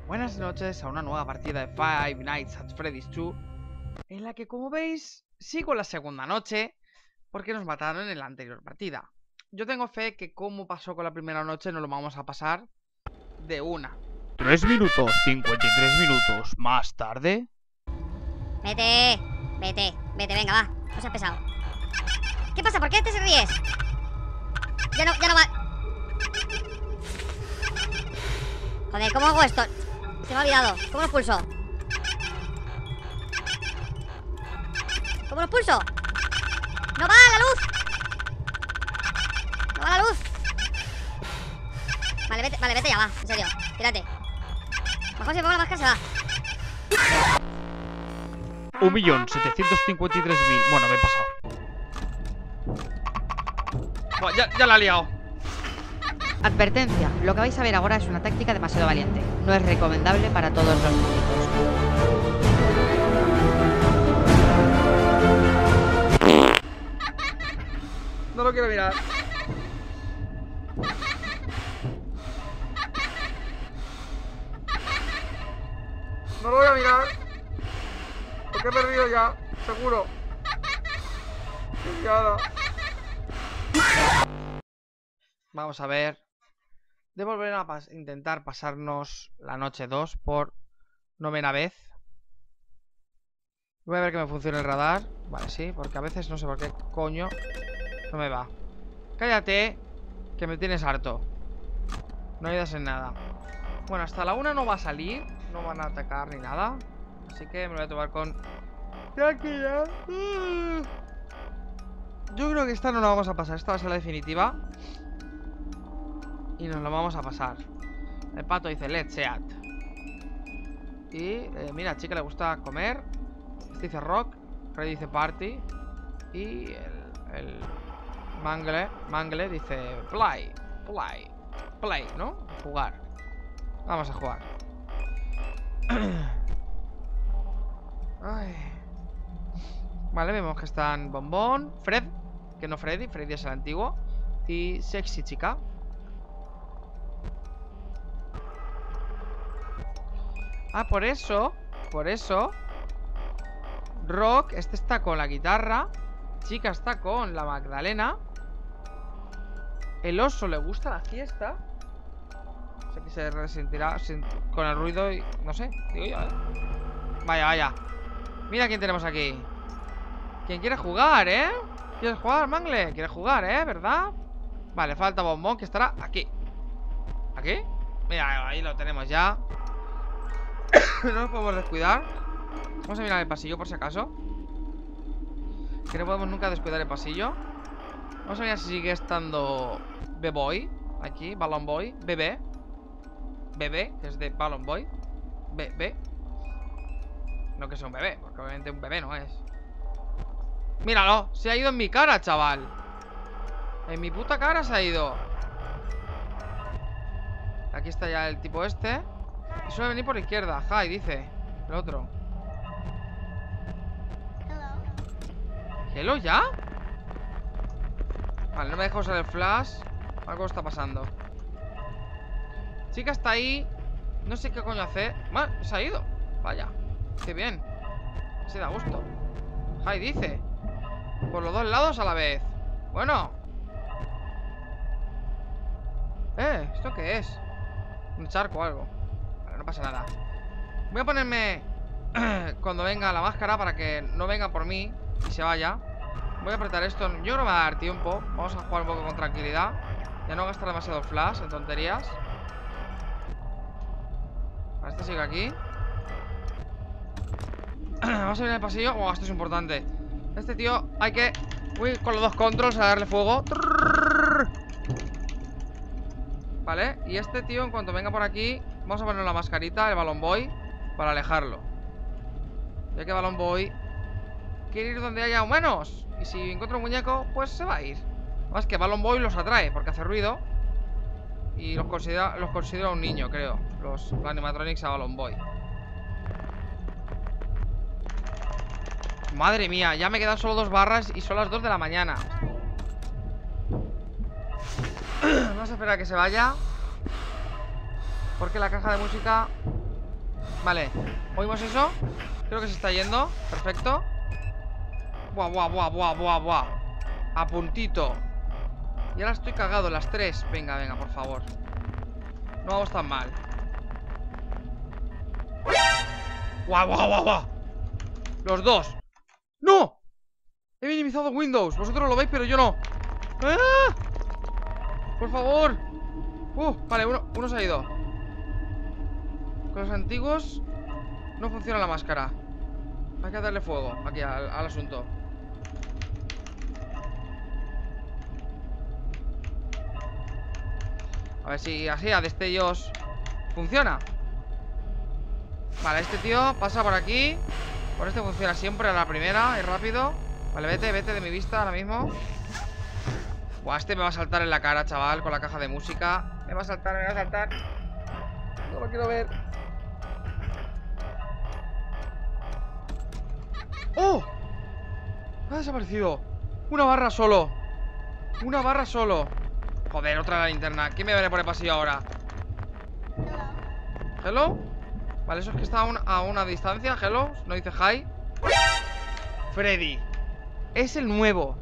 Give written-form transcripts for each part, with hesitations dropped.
Buenas noches a una nueva partida de Five Nights at Freddy's 2, en la que, como veis, sigo la segunda noche porque nos mataron en la anterior partida. Yo tengo fe que, como pasó con la primera noche, nos lo vamos a pasar de una. 3 minutos, 53 minutos más tarde. Vete, venga, va. No seas pesado. ¿Qué pasa? ¿Por qué te ríes? Ya no va. Joder, ¿cómo hago esto? Se me ha olvidado. ¿Cómo lo expulso? ¿Cómo lo expulso? ¡No va la luz! ¡No va la luz! Vale, vete ya, va. En serio, tírate. Mejor si pongo la máscara se va. 1.753.000. Bueno, me he pasado. Bueno, ya la he liado. Advertencia, lo que vais a ver ahora es una táctica demasiado valiente. No es recomendable para todos los públicos. No lo quiero mirar. No lo voy a mirar, porque he perdido ya, seguro. Pillada. Vamos a ver. Debo volver a intentar pasarnos la noche 2 por novena vez. Voy a ver que me funcione el radar. Vale, sí, porque a veces no sé por qué coño no me va. Cállate, que me tienes harto. No ayudas en nada. Bueno, hasta la 1 no va a salir. No van a atacar ni nada. Así que me lo voy a tomar con tranquila. Yo creo que esta no la vamos a pasar. Esta va a ser la definitiva. Y nos lo vamos a pasar. El pato dice let's eat. Y mira, a chica le gusta comer. Este dice rock. Freddy dice party. Y el Mangle dice play, ¿no? Jugar. Vamos a jugar. Ay. Vale, vemos que están Bombón, Fred, que no Freddy es el antiguo, y Sexy Chica. Ah, por eso Rock, este está con la guitarra, Chica está con la Magdalena, el oso le gusta la fiesta. O sea que se resentirá con el ruido y no sé, digo yo, Vaya. Mira quién tenemos aquí. ¿Quién quiere jugar, ¿Quieres jugar, Mangle? ¿Quieres jugar, verdad? Vale, falta Bombón, que estará aquí. ¿Aquí? Mira, ahí lo tenemos ya. No nos podemos descuidar. Vamos a mirar el pasillo por si acaso. Que no podemos nunca descuidar el pasillo. Vamos a mirar si sigue estando B-Boy. Aquí, Balloon Boy, Bebé, que es de Balloon Boy. Bebé. No que sea un bebé, porque obviamente un bebé no es. Míralo, se ha ido en mi cara, chaval. En mi puta cara se ha ido. Aquí está ya el tipo este. Y suele venir por la izquierda. Hi, dice el otro. ¿Hello ya? Vale, no me deja usar el flash. Algo está pasando. Chica está ahí. No sé qué coño hacer. Vale, se ha ido. Vaya, qué bien. Se da gusto. Hi, dice. Por los dos lados a la vez. Bueno. ¿Esto qué es? Un charco o algo. Vale, no pasa nada. Voy a ponerme cuando venga la máscara para que no venga por mí y se vaya. Voy a apretar esto. Yo no me va a dar tiempo. Vamos a jugar un poco con tranquilidad. Ya no gastar demasiado flash en tonterías. Vale, este sigue aquí. Vamos a ver el pasillo. Oh, esto es importante. Este tío hay que... Uy, con los dos controls a darle fuego. Vale, y este tío en cuanto venga por aquí, vamos a poner la mascarita, el Balloon Boy, para alejarlo. Ya que Balloon Boy quiere ir donde haya humanos. Y si encuentra un muñeco, pues se va a ir. Más que Balloon Boy los atrae porque hace ruido. Y los considera un niño, creo. Los animatronics a Balloon Boy. Madre mía, ya me quedan solo 2 barras y son las 2 de la mañana. Vamos a esperar a que se vaya, porque la caja de música Vale, oímos eso. Creo que se está yendo, perfecto. Buah, buah, buah, buah, buah, buah. A puntito. Y ahora estoy cagado, las 3. Venga, venga, por favor. No vamos tan mal. Guau, guau, guau, guau. Los dos. ¡No! He minimizado Windows. Vosotros lo veis, pero yo no. ¡Ah! Por favor. Vale, uno se ha ido. Con los antiguos no funciona la máscara. Hay que darle fuego aquí al asunto. A ver si así a destellos funciona. Vale, este tío pasa por aquí. Por este funciona siempre a la primera. Es rápido. Vale, vete de mi vista ahora mismo. Buah, este me va a saltar en la cara, chaval. Con la caja de música. Me va a saltar. No lo quiero ver. ¡Oh! Ha desaparecido. Una barra solo. Joder, otra la linterna. ¿Quién me viene por el pasillo ahora? ¿Hello? Vale, eso es que está a una distancia. Hello, no dice hi. Freddy. Es el nuevo.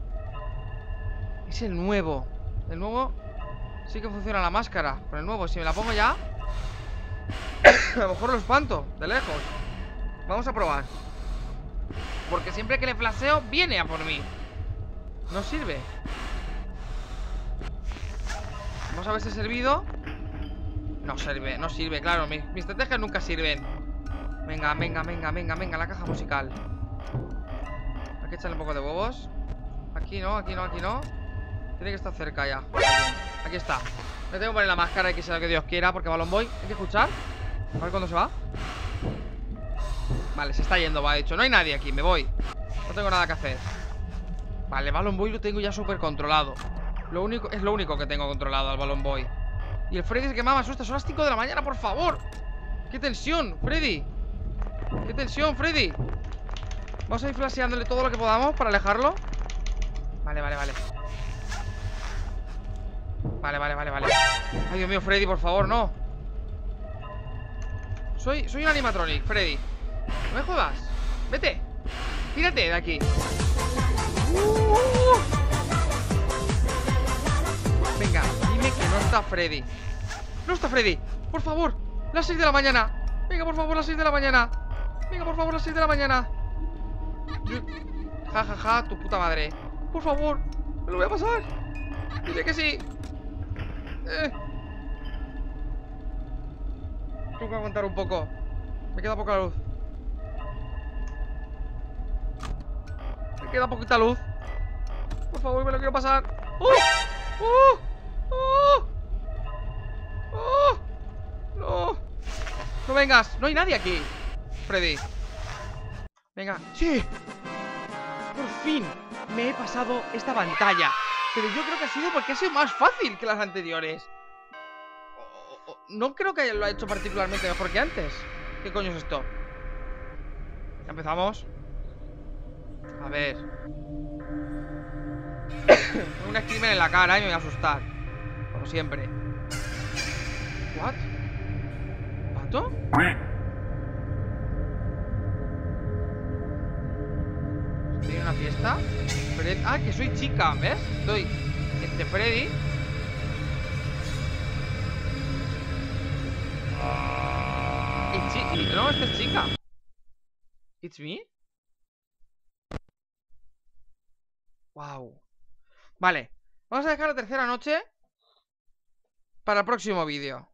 El nuevo sí que funciona la máscara. Con el nuevo, si me la pongo ya a lo mejor lo espanto de lejos. Vamos a probar. Porque siempre que le flasheo viene a por mí. No sirve. Vamos a ver si ha servido. No sirve, claro. Mis estrategias nunca sirven. Venga, la caja musical. Hay que echarle un poco de huevos. Aquí no. Tiene que estar cerca ya. Aquí está. Me tengo que poner la máscara y que sea lo que Dios quiera. Porque Balloon Boy, hay que escuchar. A ver cuándo se va. Vale, se está yendo, va, de hecho. No hay nadie aquí, me voy. No tengo nada que hacer. Vale, Balloon Boy lo tengo ya súper controlado. Es lo único que tengo controlado al Balloon Boy. Y el Freddy es el que más me asusta. Son las 5 de la mañana, por favor. ¡Qué tensión, Freddy! Vamos a ir flasheándole todo lo que podamos para alejarlo. Vale. Ay, Dios mío, Freddy, por favor, no. Soy un animatronic, Freddy. No me jodas. Vete. Tírate de aquí. Venga, dime que no está Freddy. No está Freddy. Por favor, las 6 de la mañana. Venga, por favor, las 6 de la mañana. Ja, tu puta madre. Por favor, me lo voy a pasar. Dile que sí. Tengo que aguantar un poco. Me queda poca luz. Me queda poquita luz. Por favor, me lo quiero pasar. No. No vengas. No hay nadie aquí, Freddy. Venga. ¡Sí! Por fin me he pasado esta pantalla. Pero yo creo que ha sido porque ha sido más fácil que las anteriores. No creo que lo haya hecho particularmente mejor que antes. ¿Qué coño es esto? Ya empezamos. A ver. Un screamer en la cara y me voy a asustar. Como siempre. ¿What? ¿Pato? ¿Estoy en una fiesta? Ah, que soy chica, ¿ves? Estoy entre Freddy. No, esta es chica. It's me. Wow. Vale, vamos a dejar la tercera noche para el próximo vídeo.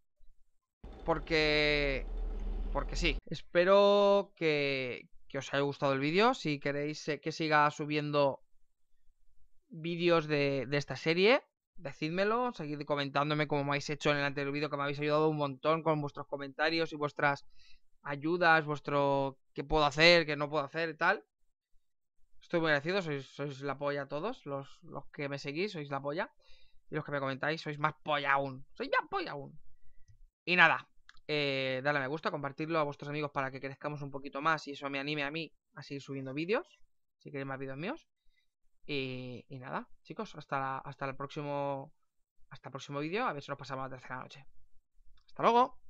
Porque sí. Espero que os haya gustado el vídeo. Si queréis que siga subiendo vídeos de esta serie, decídmelo. Seguid comentándome como me habéis hecho en el anterior vídeo, que me habéis ayudado un montón con vuestros comentarios y vuestras ayudas, vuestro qué puedo hacer, qué no puedo hacer y tal. Estoy muy agradecido, sois la polla a todos. Los que me seguís, sois la polla. Y los que me comentáis, sois más polla aún. Sois más polla aún. Y nada, dale a me gusta, compartirlo a vuestros amigos para que crezcamos un poquito más y eso me anime a mí a seguir subiendo vídeos. Si queréis más vídeos míos. Y nada, chicos, hasta el próximo vídeo. A ver si nos pasamos la tercera noche. Hasta luego.